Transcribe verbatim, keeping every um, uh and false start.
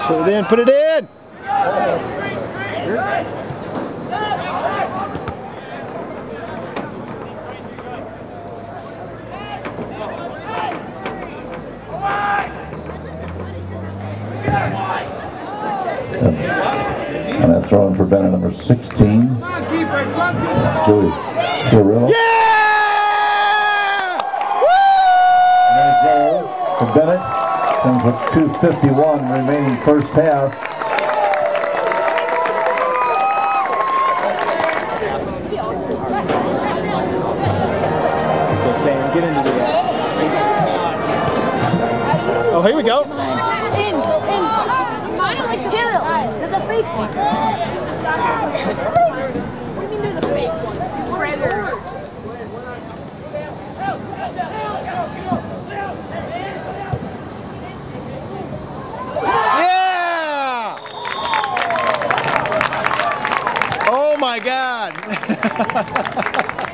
Put it in, put it in! And that throw in for Bennett, number sixteen. Joey Guerrero. Yeah! And then a goal for Bennett. Comes with two fifty-one remaining first half. Let's go, Sam. Get into the rest. Oh, here we go. In, in. Mine are like pills. They're the fake ones. What do you mean they're the fake ones? Predators. Yeah! Oh my God!